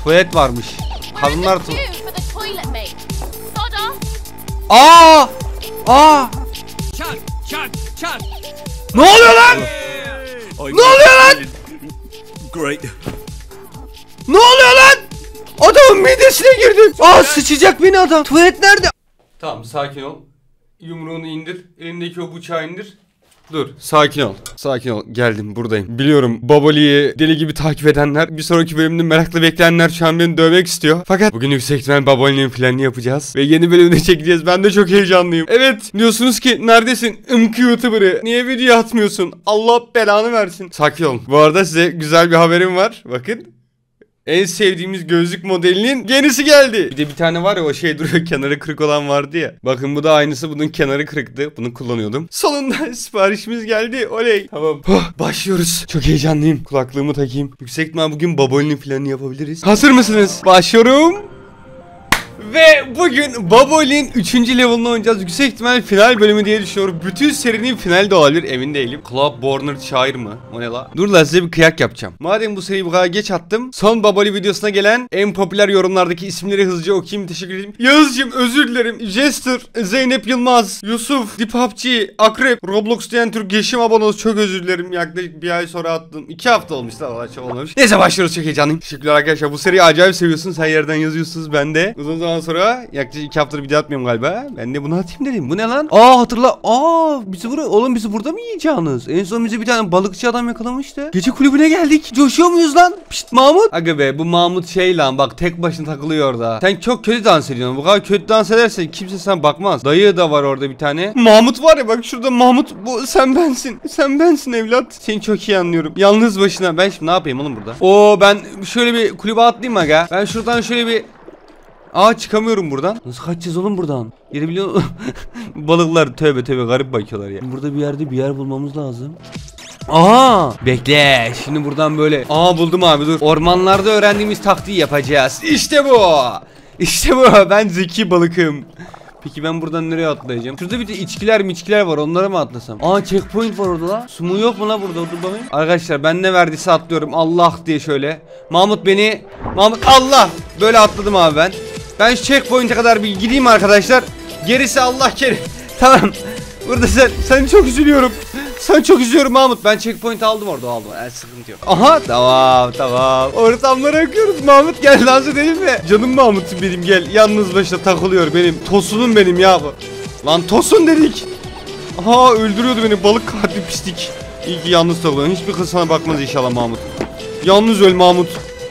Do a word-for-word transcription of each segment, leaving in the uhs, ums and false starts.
Tuvalet varmış. Kadınlar tu... Aa! Aa! Ne oluyor lan? Ne oluyor lan? Great. Ne oluyor lan? Adamın midesine girdim. Aa, sıçacak beni adam. Tuvalet nerede? Tamam, sakin ol. Yumruğunu indir. Elindeki o bıçağı indir. Dur, sakin ol. Sakin ol. Geldim, buradayım. Biliyorum, Baboli'yi deli gibi takip edenler, bir sonraki bölümde merakla bekleyenler şu an beni dövmek istiyor. Fakat bugün yüksek ihtimal Baboli'nin planını yapacağız ve yeni bölümde çekeceğiz. Ben de çok heyecanlıyım. Evet, diyorsunuz ki neredesin? Imkı YouTuber'ı. Niye video atmıyorsun? Allah belanı versin. Sakin olun. Bu arada size güzel bir haberim var. Bakın. En sevdiğimiz gözlük modelinin yenisi geldi. Bir de bir tane var ya, o şey duruyor, kenarı kırık olan vardı ya. Bakın bu da aynısı, bunun kenarı kırıktı. Bunu kullanıyordum. Sonunda siparişimiz geldi. Oley. Tamam. Oh, başlıyoruz. Çok heyecanlıyım. Kulaklığımı takayım. Yüksek ihtimal bugün Baboli'nin planını yapabiliriz. Hazır mısınız? Başlıyorum. Ve bugün Baboli'nin üçüncü level'ını oynayacağız. Yüksek ihtimal final bölümü diye düşünüyorum. Bütün serinin finali de olabilir, emin değilim. Club Borner şair mı? O ne la? Dur lan, size bir kıyak yapacağım. Madem bu seriyi bu kadar geç attım, son Baboli videosuna gelen en popüler yorumlardaki isimleri hızlıca okuyayım, teşekkür ederim. Yağız'cığım özür dilerim. Jester, Zeynep Yılmaz, Yusuf, Dipapçı, Akrep, Roblox diyen Türk Yeşim Abonoz, çok özür dilerim. Yaklaşık bir ay sonra attım. iki hafta olmuş da valla, çok olmamış. Neyse, başlıyoruz, çok heyecanlıyım. Teşekkürler arkadaşlar, bu seriyi acayip seviyorsunuz. Her yerden yazıyorsunuz, ben de. Uzun zaman sonra, yaklaşık iki haftadır video atmıyorum galiba. Ben de bunu atayım dedim. Bu ne lan? Aa, hatırla. Aa, bizi buraya, oğlum bizi burada mı yiyeceğiniz? En son bizi bir tane balıkçı adam yakalamıştı. Gece kulübüne geldik. Coşuyor muyuz lan? Pişt Mahmut. Aga be, bu Mahmut şey lan, bak tek başına takılıyor orada. Sen çok kötü dans ediyorsun. Bu kadar kötü dans edersen kimse sana bakmaz. Dayı da var orada bir tane. Mahmut var ya, bak şurada Mahmut. Bu sen bensin. Sen bensin evlat. Seni çok iyi anlıyorum. Yalnız başına. Ben şimdi ne yapayım oğlum burada? Oo, ben şöyle bir kulübe atlayayım aga. Ben şuradan şöyle bir... Aa, çıkamıyorum buradan. Nasıl kaçacağız oğlum buradan? Yeri biliyor musun? Balıklar tövbe tövbe garip bakıyorlar ya. Burada bir yerde bir yer bulmamız lazım. Aa, bekle. Şimdi buradan böyle. Aa, buldum abi, dur. Ormanlarda öğrendiğimiz taktiği yapacağız. İşte bu. İşte bu. Ben zeki balıkım. Peki ben buradan nereye atlayacağım? Şurada bir de içkiler miçkiler var, onlara mı atlasam? Aa, checkpoint var orada la. Sumu yok mu la burada? Dur bakayım. Arkadaşlar ben ne verdiyse atlıyorum. Allah diye şöyle. Mahmut beni. Mahmut Allah. Böyle atladım abi ben. Ben şu checkpoint'e kadar bir gideyim arkadaşlar. Gerisi Allah kerim. Tamam. Burada sen, sen çok üzülüyorum. Sen çok üzülüyorum Mahmut. Ben checkpoint aldım orada, aldım. Yani sıkıntı yok. Aha, tamam tamam. Ortamlara akıyoruz. Mahmut gel, dans edelim mi? Canım Mahmut'um benim, gel. Yalnız başına takılıyor benim. Tosunum benim ya bu. Lan tosun dedik. Aha, öldürüyordu beni balık katli pislik. İyi ki yalnız takılıyorsun. Hiçbir kız sana bakmaz inşallah Mahmut. Yalnız öl Mahmut.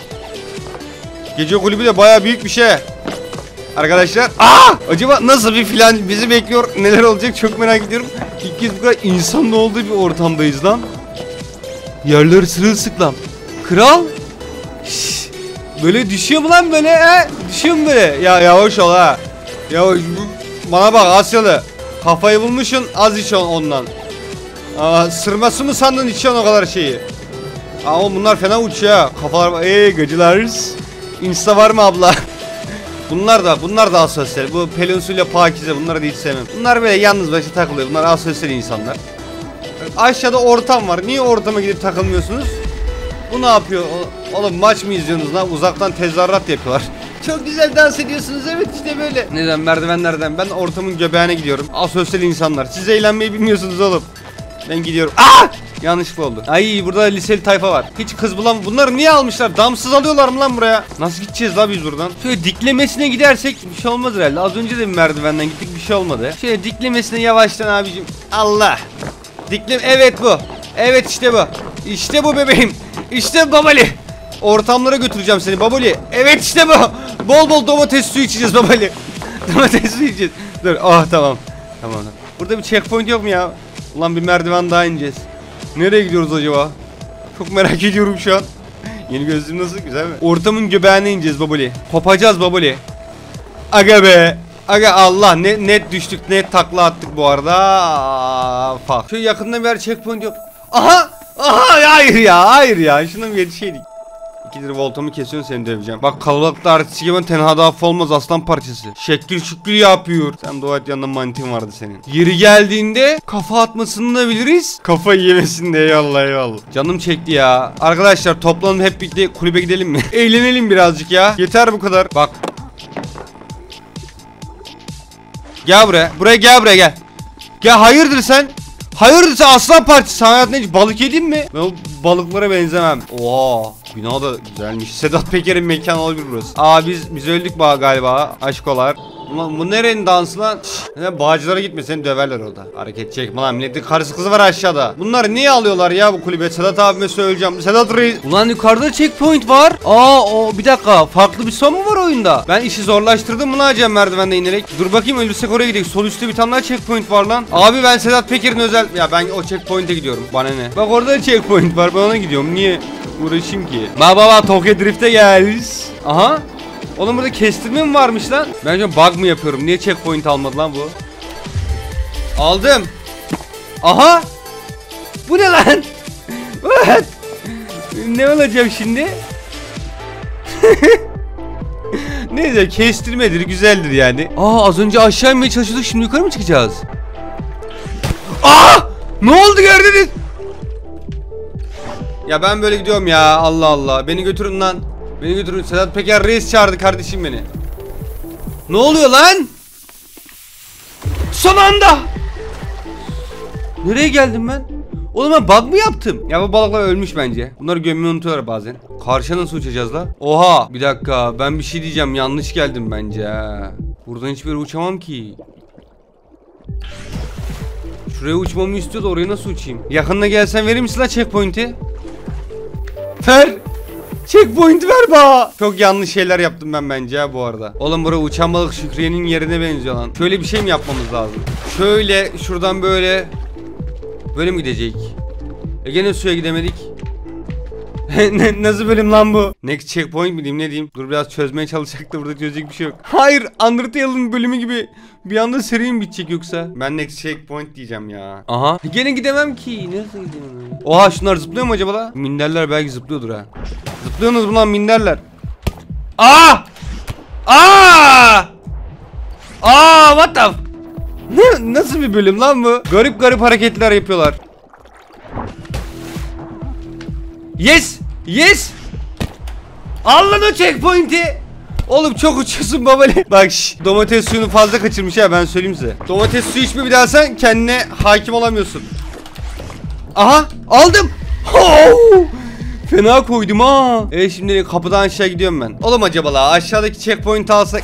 Gece kulübü de baya büyük bir şey. Arkadaşlar, aa, acaba nasıl bir filan bizi bekliyor, neler olacak çok merak ediyorum. İlk kez bu kadar insanın olduğu bir ortamdayız lan. Yerler sırılsıklam. Kral. Şş, böyle düşüyor mu lan böyle he? Düşüyor mu böyle? Ya yavaş ol ha. Yavaş. Bana bak Asyalı. Kafayı bulmuşsun, az iç ondan. Aa, sırması mı sandın içiyorsun o kadar şeyi? Aa, oğlum bunlar fena uçuyor. Kafalar, eee gacılar. Insta var mı abla? Bunlar da bunlar da asosyal. Bu Pelinsu'yla Pakize, bunları da hiç sevmem. Bunlar böyle yalnız başına takılıyor. Bunlar asosyal insanlar. Aşağıda ortam var. Niye ortama gidip takılmıyorsunuz? Bu ne yapıyor? Oğlum maç mı izliyorsunuz lan? Uzaktan tezahürat yapıyorlar. Çok güzel dans ediyorsunuz, evet işte böyle. Neden? Merdivenlerden. Ben ortamın göbeğine gidiyorum. Asosyal insanlar. Siz eğlenmeyi bilmiyorsunuz oğlum. Ben gidiyorum. Aa! Yanlışlıkla oldu. Ay, burada liseli tayfa var. Hiç kız bulam. Bunları niye almışlar? Damsız alıyorlar mı lan buraya? Nasıl gideceğiz la biz buradan? Şöyle diklemesine gidersek bir şey olmaz herhalde. Az önce de bir merdivenden gittik, bir şey olmadı. Şöyle diklemesine yavaştan abicim. Allah. Diklem, evet bu. Evet işte bu. İşte bu bebeğim. İşte Baboli. Ortamlara götüreceğim seni Baboli. Evet işte bu. Bol bol domates suyu içeceğiz Baboli. Domates suyu içeceğiz. Dur. Ah, tamam. Tamam. Burada bir checkpoint yok mu ya? Ulan bir merdiven daha ineceğiz. Nereye gidiyoruz acaba? Çok merak ediyorum şu an. Yeni gözlüğüm nasıl? Güzel mi? Ortamın göbeğine ineceğiz Baboli. Kopacağız Baboli. Aga be. Aga Allah, ne net düştük, net takla attık bu arada. Aa, fuck. Şu yakında bir yer checkpoint yok. Aha! Aha, hayır ya, hayır ya. Şuna bir yetişeydik. İkidir voltamı kesiyorsun, seni döveceğim. Bak kalabalıkta artist gibi tenhada affı olmaz aslan parçası. Şekil şükür yapıyor. Sen dua et, yanında manitin vardı senin. Yeri geldiğinde kafa atmasını da biliriz. Kafa yemesin de eyvallah eyvallah. Canım çekti ya. Arkadaşlar toplanın hep birlikte kulübe gidelim mi? Eğlenelim birazcık ya. Yeter bu kadar. Bak. Gel buraya. Buraya gel buraya gel. Gel, hayırdır sen? Hayırdır sen aslan parçası? Sen hayatında hiç balık yedin mi? Ben o balıklara benzemem. Oha. Bina da güzelmiş. Sedat Peker'in mekanı olabilir burası. Aa biz biz öldük bana galiba. Aşkolar. Ulan bu nerenin dansı lan? Şşş. Bağcılara gitme, seni döverler orada. Hareket çekme lan, milletin karısı kızı var aşağıda. Bunları niye alıyorlar ya bu kulübe? Sedat abime söyleyeceğim. Sedat Reis. Ulan yukarıda checkpoint var. Aa o bir dakika, farklı bir son mu var oyunda? Ben işi zorlaştırdım mı lan acaba merdivende inerek? Dur bakayım, ölürsek oraya gidelim. Sol üstte bir tane daha checkpoint var lan. Abi ben Sedat Peker'in özel... Ya ben o checkpoint'e gidiyorum. Bana ne? Bak orada checkpoint var, ben ona gidiyorum. Niye uğraşayım ki? Baba baba Tokyo Drift'e geliriz. Aha. Oğlum burada kestirme mi varmış lan? Ben şu an bug mı yapıyorum? Niye checkpoint almadı lan bu? Aldım. Aha. Bu ne lan? What? Ne olacağım şimdi? Neyse, kestirmedir, güzeldir yani. Aa az önce aşağı inmeye çalışıyorduk, şimdi yukarı mı çıkacağız? Aa! Ne oldu, gördünüz? Ya ben böyle gidiyorum ya, Allah Allah. Beni götürün lan. Beni götürün. Sedat Peker Reis çağırdı kardeşim beni. Ne oluyor lan? Son anda. Nereye geldim ben? Oğlum ben bug mı yaptım? Ya bu balıklar ölmüş bence. Bunları gömmeyi unutuyorlar bazen. Karşıya nasıl uçacağız la? Oha bir dakika, ben bir şey diyeceğim, yanlış geldim bence ha. Buradan hiçbir yere uçamam ki. Şuraya uçmamı istiyor da oraya nasıl uçayım? Yakınına gelsen verir misin la checkpoint'i? Ver. Checkpoint ver bana. Çok yanlış şeyler yaptım ben bence ya bu arada. Oğlum buraya uçan balık Şükriye'nin yerine benziyor lan. Şöyle bir şey mi yapmamız lazım? Şöyle şuradan böyle. Böyle mi gidecek? E gene suya gidemedik. Nasıl bölüm lan bu? Next checkpoint mi diyeyim, ne diyeyim? Dur biraz çözmeye çalışacak da burada çözecek bir şey yok. Hayır, Undertale'ın bölümü gibi bir anda seri mi bitecek yoksa? Ben next checkpoint diyeceğim ya. Aha. Gene gidemem ki. Nasıl gidemem? Oha, şunlar zıplıyor mu acaba la? Minderler belki zıplıyordur ha. Zıplıyorsunuz mu lan minderler? Aa! Aa! Aa, what the? Ne, nasıl bir bölüm lan bu? Garip garip hareketler yapıyorlar. Yes! Yes! Al lan o checkpoint'i! Oğlum çok uçuyorsun babali. Bak şş, domates suyunu fazla kaçırmış ya, ben söyleyeyim size. Domates suyu içme bir daha, sen kendine hakim olamıyorsun. Aha aldım. Oh! Fena koydum ha. E şimdi kapıdan aşağı gidiyorum ben. Oğlum acaba la aşağıdaki checkpoint'i alsak.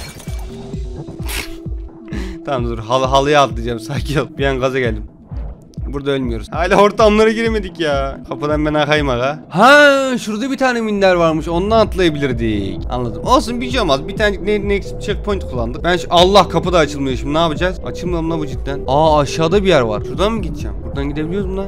Tamam dur, halı halıya atlayacağım, sakin ol. Bir an gaza geldim. Burada ölmüyoruz. Hala ortamlara giremedik ya. Kapıdan ben akayım aga. Ha şurada bir tane minder varmış, ondan atlayabilirdik. Anladım. Olsun, bir şey olmaz. Bir tane ne, next checkpoint kullandık. Ben şu, Allah kapı da açılmıyor şimdi, ne yapacağız? Açılmıyor mu lan bu cidden? Aa aşağıda bir yer var. Şuradan mı gideceğim? Buradan gidebiliyoruz mu lan?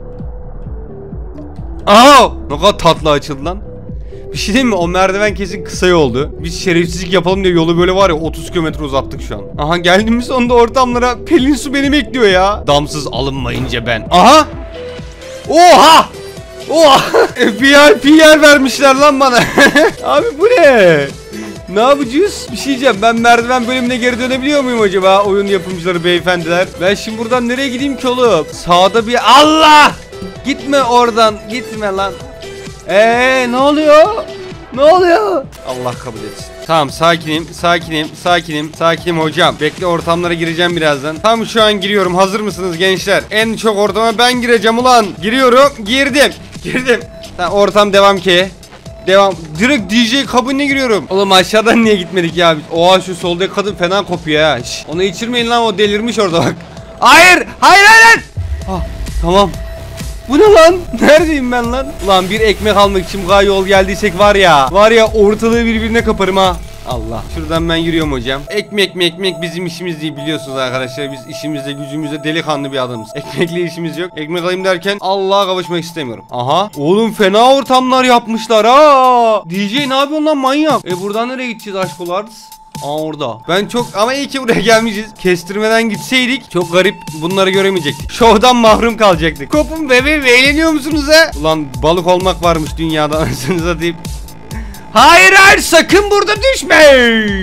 Aa ne kadar tatlı açıldı lan. Bir şey diyeyim mi? O merdiven kesin kısa yoldu. Biz şerefsizlik yapalım diye yolu böyle var ya otuz kilometre uzattık şu an. Aha geldiğimiz sonunda ortamlara. Pelin Su beni bekliyor ya. Damsız alınmayınca ben. Aha. Oha. Oha. V I P yer vermişler lan bana. Abi bu ne? Ne yapacağız? Bir şey diyeceğim. Ben merdiven bölümüne geri dönebiliyor muyum acaba? Oyun yapımcıları beyefendiler. Ben şimdi buradan nereye gideyim ki oğlum? Sağda bir... Allah! Gitme oradan. Gitme lan. Eee ne oluyor? Ne oluyor? Allah kabul etsin. Tamam sakinim, sakinim, sakinim, sakinim hocam. Bekle, ortamlara gireceğim birazdan. Tam şu an giriyorum. Hazır mısınız gençler? En çok ortama ben gireceğim ulan. Giriyorum. Girdim. Girdim. Tamam, ortam devam ki. Devam. Direkt D J kabinine giriyorum. Oğlum aşağıdan niye gitmedik ya? Oha şu soldaki kadın fena kopuyor ha. Şş, onu içirmeyin lan, o delirmiş orada bak. Hayır! Hayır hayır! Ah, tamam. Bu ne lan? Neredeyim ben lan? Ulan bir ekmek almak için bu kadar yol geldiysek var ya. Var ya ortalığı birbirine kaparım ha. Allah. Şuradan ben yürüyorum hocam. Ekmek mi ekmek bizim işimiz değil, biliyorsunuz arkadaşlar. Biz işimizde gücümüzde delikanlı bir adamız. Ekmekle işimiz yok. Ekmek alayım derken Allah'a kavuşmak istemiyorum. Aha. Oğlum fena ortamlar yapmışlar ha. D J ne yapıyorsun lan manyak? E buradan nereye gideceğiz aşkolar? Aa orada. Ben çok ama iyi ki buraya gelmişiz. Kestirmeden gitseydik çok garip bunları göremeyecektik. Şovdan mahrum kalacaktık. Kopun bebeğim, eğleniyor musunuz he? Ulan balık olmak varmış dünyada, anasını satayım. Hayır hayır, sakın burada düşme.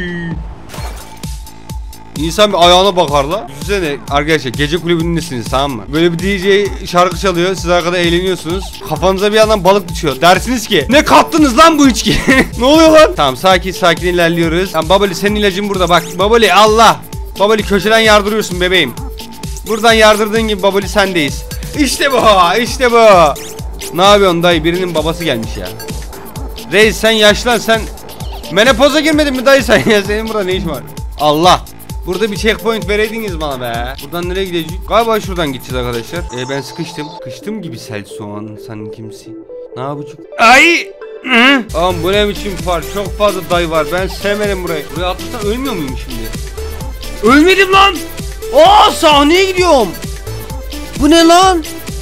İnsan bir ayağına bakar la. Düşünsene arkadaşlar, gece kulübündesiniz, tamam mı? Böyle bir D J şarkı çalıyor, siz arkada eğleniyorsunuz. Kafanıza bir yandan balık düşüyor. Dersiniz ki ne kattınız lan bu içki? Ne oluyor lan? Tamam, sakin sakin ilerliyoruz. Tamam Babali, senin ilacın burada bak. Babali Allah. Babali, köşeden yardırıyorsun bebeğim. Buradan yardırdığın gibi Babali sendeyiz. İşte bu, işte bu. Ne yapıyorsun dayı? Birinin babası gelmiş ya. Reis sen yaşlan, sen menopoza girmedin mi dayı sen ya? Senin burada ne işin var? Allah. Burada bir checkpoint vereydiniz bana be. Buradan nereye gideceğiz? Galiba şuradan gideceğiz arkadaşlar. Ee, ben sıkıştım. Sıkıştım gibi sel soğan. Sen kimsin? Ne yapacağım? Ay! Aman bu ne biçim far? Çok fazla dayı var. Ben sevmedim burayı. Buraya atlasam ölmüyor muyum şimdi? Ölmedim lan! Aa, sahneye gidiyorum. Bu ne lan?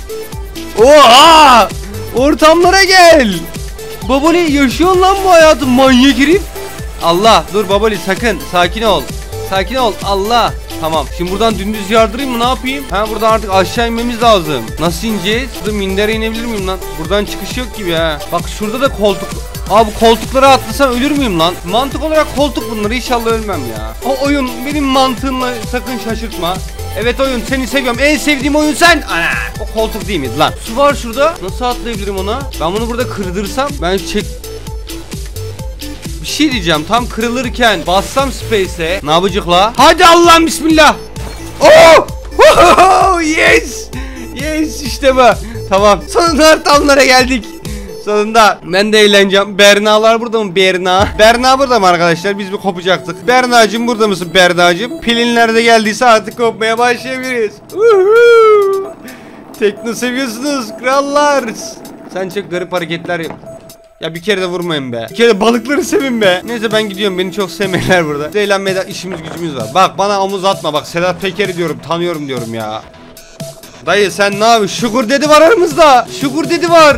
Oha! Ortamlara gel. Babali, yaşıyorsun lan bu hayatı, manyak herif. Allah, dur Babali, sakın sakin ol. Sakin ol. Allah. Tamam. Şimdi buradan dümdüz yardırayım mı? Ne yapayım? Ha, buradan artık aşağı inmemiz lazım. Nasıl ineceğiz? Burada mindere inebilir miyim lan? Buradan çıkış yok gibi ha. Bak şurada da koltuk. Abi koltuklara atlasam ölür müyüm lan? Mantık olarak koltuk bunlar. İnşallah ölmem ya. O oyun benim mantığımla sakın şaşırtma. Evet oyun, seni seviyorum. En sevdiğim oyun sen. Ana. O koltuk değil miydi lan? Su var şurada. Nasıl atlayabilirim ona? Ben bunu burada kırdırsam ben çek... Bir şey diyeceğim, tam kırılırken bassam space'e ne yapacak la? Hadi Allah'ım bismillah. Oh! Oh! Yes! Yes, işte bu. Tamam. Sonunda ortamlara geldik. Sonunda ben de eğleneceğim. Berna'lar burada mı? Berna. Berna burada mı arkadaşlar? Biz bir kopacaktık. Berna'cığım burada mısın Berna'cığım? Pilinler de geldiyse artık kopmaya başlayabiliriz. Uhu! Tekno seviyorsunuz krallar. Sen çok garip hareketler yap. Ya bir kere de vurmayın be. Bir kere de balıkları sevin be. Neyse ben gidiyorum. Beni çok sevmeler burada. Eğlenmede işimiz gücümüz var. Bak bana omuz atma. Bak Sedat Peker'i diyorum. Tanıyorum diyorum ya. Dayı sen ne yapıyorsun? Şukur dedi var aramızda. Şukur dedi var.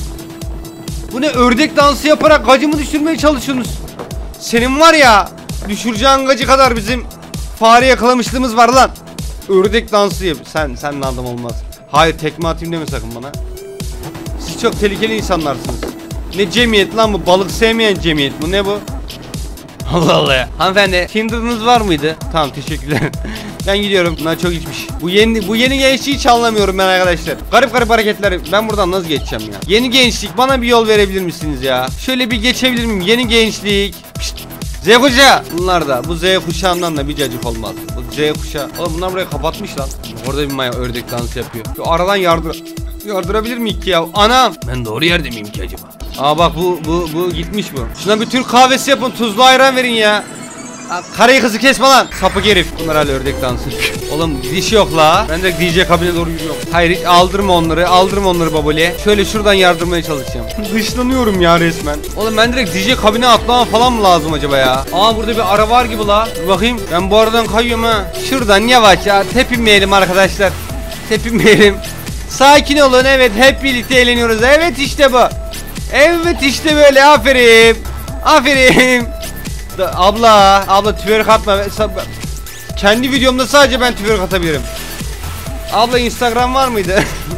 Bu ne, ördek dansı yaparak gacımı düşürmeye çalışıyorsunuz. Senin var ya, düşüreceğin gacı kadar bizim fare yakalamışlığımız var lan. Ördek dansı yap. Sen sen adam olmaz. Hayır, tekme atayım deme sakın bana. Siz çok tehlikeli insanlarsınız. Ne cemiyet lan bu? Balık sevmeyen cemiyet bu. Ne bu? Allah Allah ya. Hanımefendi, Tinder'ınız var mıydı? Tamam, teşekkürler. Ben gidiyorum. Bunlar çok içmiş. Bu yeni bu yeni gençliği hiç anlamıyorum ben arkadaşlar. Garip garip hareketler. Ben buradan nasıl geçeceğim ya? Yeni gençlik, bana bir yol verebilir misiniz ya? Şöyle bir geçebilir miyim? Yeni gençlik. Pişt. Z kuşağı. Bunlar da bu Z kuşağından da bir cacık olmaz. Bu Z kuşağı. Oğlum bunlar burayı kapatmış lan. Orada bir maya ördek dansı yapıyor. Şu aradan yardır yardırabilir miyim ki ya? Anam. Ben doğru yerde miyim ki acaba? Aa bak bu bu bu gitmiş bu. Şuna bir Türk kahvesi yapın, tuzlu ayran verin ya. Karayı kızı kesme lan. Sapık herif. Bunlar hala ördek dansı. Oğlum diş yok la. Ben de D J kabine doğru yürüyorum. Hayır hiç aldırma onları. Aldırma onları babali. Şöyle şuradan yardırmaya çalışacağım. Dışlanıyorum ya resmen. Oğlum ben direkt D J kabine atlamam falan mı lazım acaba ya? Aa burada bir ara var gibi la. Dur bakayım. Ben bu aradan kayıyorum ha. Şuradan yavaş ya. Tepinmeyelim arkadaşlar. Tepinmeyelim. Sakin olun. Evet hep birlikte eğleniyoruz. Evet işte bu. Evet işte böyle. Aferin. Aferin. Da, abla, abla twerk atma. Kendi videomda sadece ben twerk atabilirim. Abla Instagram var mıydı?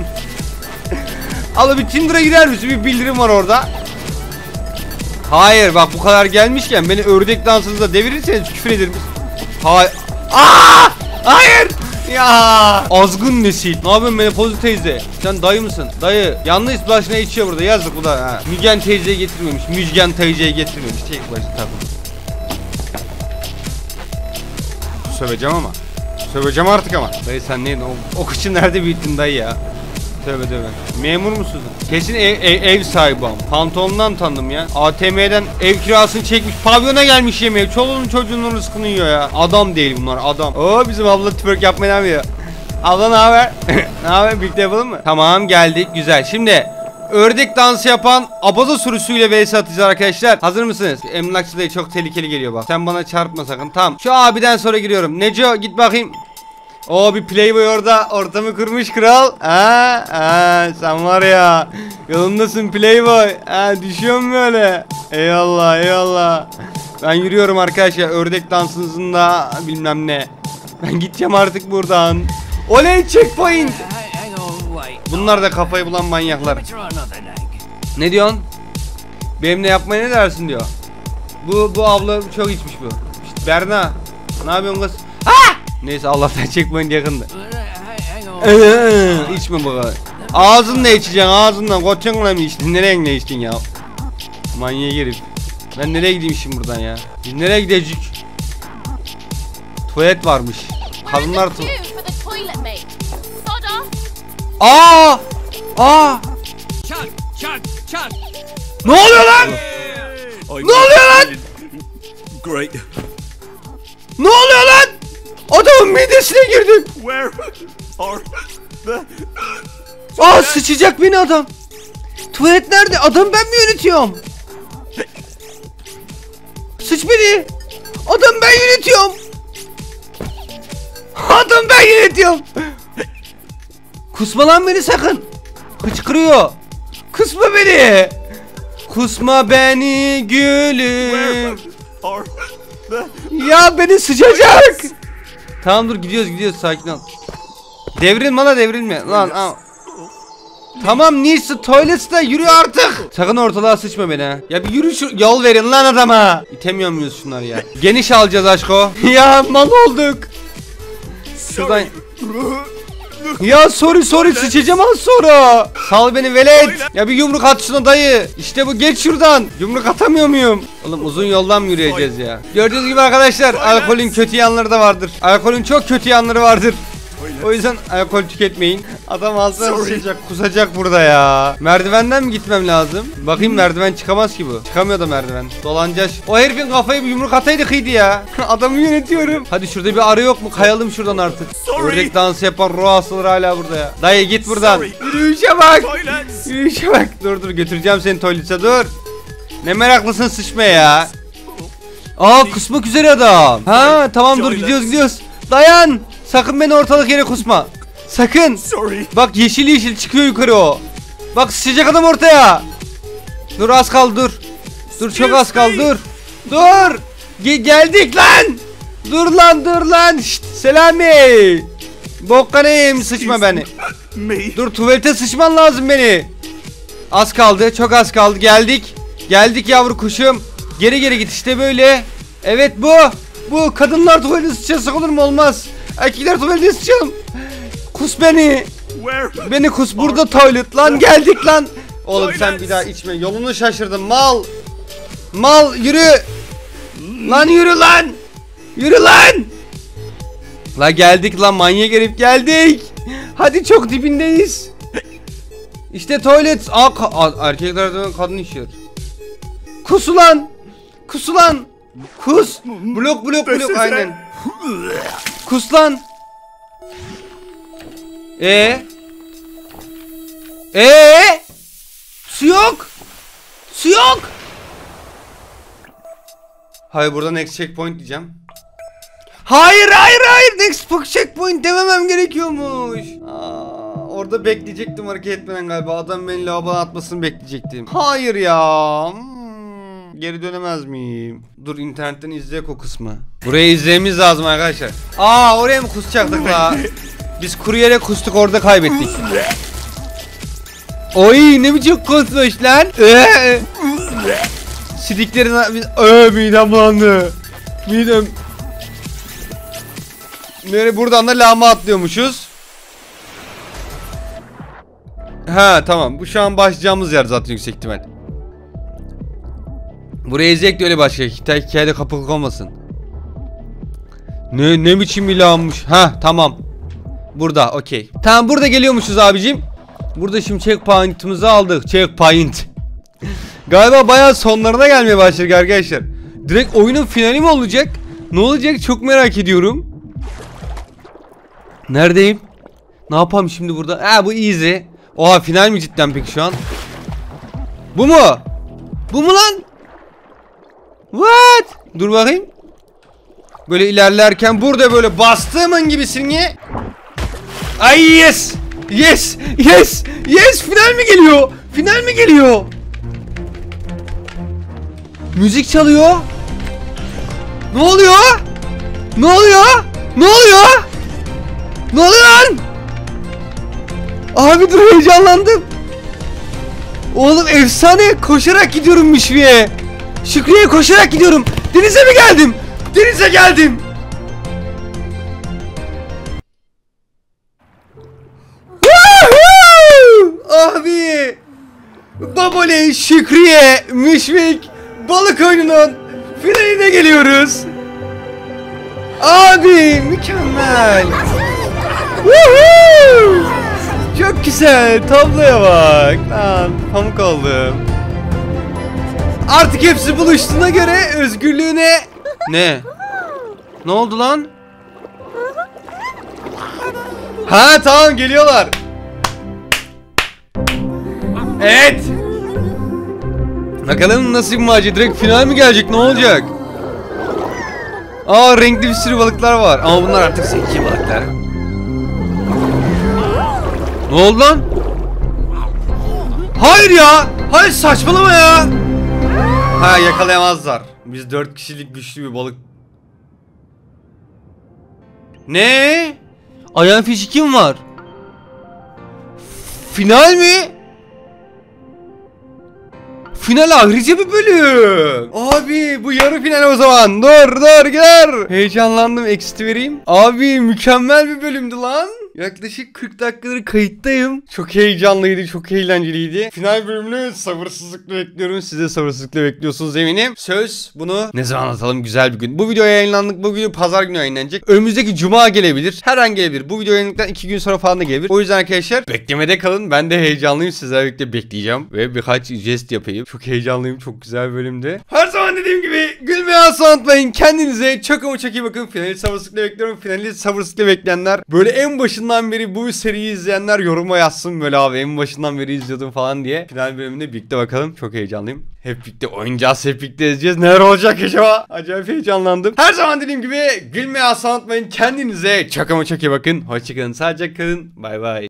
Abla bir Tinder'a girer misin? Bir bildirim var orada. Hayır bak, bu kadar gelmişken beni ördek dansınıza devirirseniz küfür ederim. Hayır. Aa! Hayır! Ya azgın nesil. Ne yapıyorsun Menopozu teyze? Sen dayı mısın? Dayı yalnız başına içiyor burada. Yazık bu da ha. Mügen teyzeyi getirmemiş. Müjgan teyzeyi getirmemiş. Tek başına takılmış. Söveceğim ama. Söveceğim artık ama. Dayı sen neydin? O, o kıçı nerede büyüttün dayı ya? Tövbe tövbe. Memur musun? Kesin ev, ev, ev sahibi ama. Pantolondan tanıdım ya. A T M'den ev kirasını çekmiş. Pavyona gelmiş yemeğe. Çoluğunun çocuğunun rızkını yiyor ya. Adam değil bunlar, adam. Oo bizim abla twerk yapmaya devam ediyor. Abla ne haber? Ne haber? Birlikte yapalım mı? Tamam geldik. Güzel. Şimdi ördek dansı yapan abaza sürüsüyle vs atacağız arkadaşlar. Hazır mısınız? Emlakçı dayı çok tehlikeli geliyor bak. Sen bana çarpma sakın. Tamam. Şu abiden sonra giriyorum. Neco git bakayım. O bir playboy orada ortamı kırmış kral. Ha, ha sen var ya. Yolundasın playboy. Ha düşüyor mu böyle? Eyvallah eyvallah. Ben yürüyorum arkadaşlar. Ördek dansınızında bilmem ne. Ben gideceğim artık buradan. Oley checkpoint. Bunlar da kafayı bulan manyaklar. Ne diyorsun? Benimle yapmaya ne dersin diyor. Bu bu abla çok içmiş bu. İşte Berna. Ne yapıyorsun kız? Ha! Neyse Allah'tan checkpoint yakındı. Ee, içme bu kadar. Ağzınla içeceksin, ağzından koçunla mı içtin? Nereye ne içtin ya? Manyağa girip. Ben nereye gideyim şimdi buradan ya? Biz nereye gidecek? Tuvalet varmış. Kadınlar tu... Aa! Aa! Ne oluyor lan? Ne oluyor lan? Great. Ne oluyor lan? Adamın midesine girdim. Where are the... Aa, sıçacak beni adam. Tuvalet nerede? Adam ben mi yönetiyorum? Sıç beni. Adam ben yönetiyorum. Adam ben yönetiyorum. Kusma lan beni sakın. Hıçkırıyor. Kusma beni. Kusma beni gülüm. Are the... Ya beni sıçacak. Tamam dur, gidiyoruz gidiyoruz, sakin ol. Devrilme lan, devrilme lan. Aa. Tamam Nils, tuvalette yürü artık. Sakın ortalığa sıçma beni ha. Ya bir yürü, şu yol verin lan adama. İtemiyor muyuz şunları ya? Geniş alacağız aşko. Ya mal olduk. Şuradan. Ya sorry sorry, sıçacağım az sonra. Sal beni velet. Ya bir yumruk at şuna dayı. İşte bu, geç şuradan. Yumruk atamıyor muyum? Oğlum uzun yoldan mı yürüyeceğiz ya? Gördüğünüz gibi arkadaşlar, alkolün kötü yanları da vardır. Alkolün çok kötü yanları vardır. O yüzden alkol tüketmeyin. Adam ağzına sıçacak, kusacak burada ya. Merdivenden mi gitmem lazım? Bakayım, merdiven çıkamaz ki bu. Çıkamıyor da merdiven. Dolanacağız. O herifin kafayı bir yumruk ataydı kıydı ya. Adamı yönetiyorum. Hadi şurada bir arı yok mu? Kayalım şuradan artık. Ördek dansı yapan ruh hastaları hala burada ya. Dayı git buradan. Yürüyüşe bak. Yürüyüşe bak. Dur dur, götüreceğim seni tuvalete, dur. Ne meraklısın sıçmaya ya. Aa, kusmak üzere adam. Ha tamam, dur gidiyoruz gidiyoruz. Dayan. Sakın beni ortalık yere kusma. Sakın. Bak yeşil yeşil çıkıyor yukarı o. Bak sıcak adam ortaya. Dur az kaldı, dur. Dur çok az kaldı, dur. Dur. Ge geldik lan. Dur lan dur lan. Şşt, Selami. Bokkaneyim, sıçma beni. Dur, tuvalete sıçman lazım beni. Az kaldı, çok az kaldı, geldik. Geldik yavru kuşum. Geri geri git, işte böyle. Evet bu. Bu kadınlar tuvalete sıçrasak olur mu? Olmaz. Erkekler tuvalete sıçalım. Kus beni. Beni kus, burada tuvalet lan, geldik lan. Oğlum sen bir daha içme, yolunu şaşırdın mal. Mal yürü. Lan yürü lan. Yürü lan. La geldik lan, manyak herif, geldik. Hadi çok dibindeyiz. İşte tuvalet. Aa, erkeklerden kadın işiyor. Kus ulan. Kus ulan. Kus. Blok blok blok, aynen. Kus lan. Ee? Ee? Su yok. Su yok. Hayır, burada next checkpoint diyeceğim. Hayır hayır hayır, next checkpoint dememem gerekiyormuş. Aa, orada bekleyecektim hareket etmeden galiba. Adam beni lavabona atmasını bekleyecektim. Hayır ya. Hmm, geri dönemez miyim? Dur, internetten izleyek o kısmı. Burayı izlememiz lazım arkadaşlar. Aa, oraya mı kusacaktık la? Biz kuru yere kustuk, orada kaybettik. Oy, ne biçim kusmuş lan? Ee, sidiklerin... Ee, midem bulandı. Midem... Nereye, buradan da lağma atlıyormuşuz. Ha tamam, bu şu an başlayacağımız yer zaten yüksek ihtimal. Buraya izleyek de öyle başka hikayede kapılık olmasın. Ne ne biçim bir lağmış. Ha tamam. Burada okey. Tamam, burada geliyormuşuz abicim. Burada şimdi checkpoint'ımızı aldık. Checkpoint. Galiba bayağı sonlarına gelmeye başladık arkadaşlar. Direkt oyunun finali mi olacak? Ne olacak çok merak ediyorum. Neredeyim? Ne yapalım şimdi burada? Ha, bu easy. Oha, final mi cidden peki şu an? Bu mu? Bu mu lan? What? Dur bakayım. Böyle ilerlerken burada böyle bastığımın gibisin ya. Ay yes. Yes. Yes. Yes. Final mi geliyor? Final mi geliyor? Müzik çalıyor. Ne oluyor? Ne oluyor? Ne oluyor? Ne oluyor lan? Abi dur, heyecanlandım. Oğlum efsane, koşarak gidiyorum Mişvi'ye. Şükrü'ye koşarak gidiyorum. Denize mi geldim? Denize geldim. Abi. Babole, Şükrü'ye, Mişvik balık oyununun finaline geliyoruz. Abi mükemmel. Woohoo! Çok güzel, tabloya bak. Lan pamuk oldum. Artık hepsi buluştuğuna göre özgürlüğüne... Ne? Ne oldu lan? Ha tamam, geliyorlar. Evet. Bakalım nasıl bir macera, direkt final mi gelecek, ne olacak? Aa, renkli bir sürü balıklar var ama bunlar artık zeki balıklar. Ne oldu lan? Hayır ya. Hayır, saçmalama ya. Ha, yakalayamazlar. Biz dört kişilik güçlü bir balık. Ne? Iron Fish kim var? Final mi? Final ayrıca bir bölüm. Abi bu yarı final o zaman. Dur dur gel. Heyecanlandım, exit'i vereyim. Abi mükemmel bir bölümdü lan. Yaklaşık kırk dakikadır kayıttayım. Çok heyecanlıydı, çok eğlenceliydi. Final bölümünü sabırsızlıkla bekliyorum. Siz de sabırsızlıkla bekliyorsunuz eminim. Söz, bunu ne zaman atalım, güzel bir gün. Bu video yayınlandık. Bu video pazar günü yayınlanacak. Önümüzdeki cuma gelebilir. Her an gelebilir. Bu video yayınlandıktan iki gün sonra falan da gelebilir. O yüzden arkadaşlar beklemede kalın. Ben de heyecanlıyım. Sizlerle birlikte bekleyeceğim. Ve birkaç jest yapayım. Çok heyecanlıyım. Çok güzel bir bölümdü. Her zaman dediğim gibi gülmeyi asla unutmayın. Kendinize çok ama çok iyi bakın. Finali sabırsızlıkla bekliyorum. Finali sabırsızlıkla bekleyenler, böyle en başından beri bu seriyi izleyenler yoruma yazsın, böyle abi en başından beri izliyordum falan diye. Final bölümünde birlikte bakalım. Çok heyecanlıyım. Hep birlikte oynayacağız. Hep birlikte izleyeceğiz. Neler olacak acaba? Acayip heyecanlandım. Her zaman dediğim gibi gülmeyi asla unutmayın. Kendinize çok ama çok iyi bakın. Hoşçakalın. Sağlıcakla kalın. Bay bay.